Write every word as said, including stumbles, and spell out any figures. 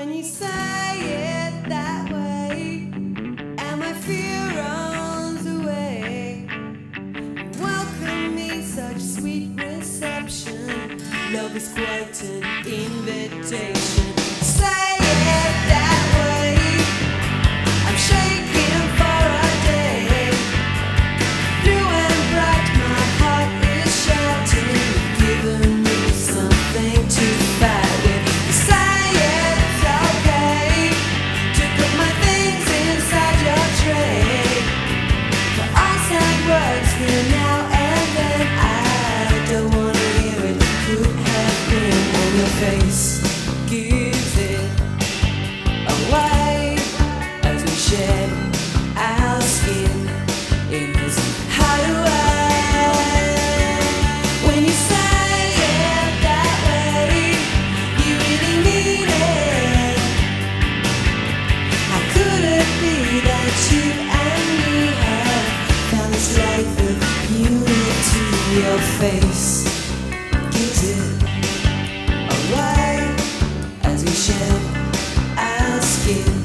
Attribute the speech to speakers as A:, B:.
A: when you say it that way, and my fear runs away. Welcome me, such sweet reception. Love is quite an invitation. Say it that way, I'm shaking for a day. Blue and bright, my heart is shouting, giving me something to fight with. Say it's okay to put my things inside your tray. For unsaid words here now and then, I don't wanna hear it. Could have been on your face. Gives it away as we shed our skin in this hideaway. When you say it that way, you really mean it. How could it be that you and me have found this life of unity? Your face gives it away as we shed our skin.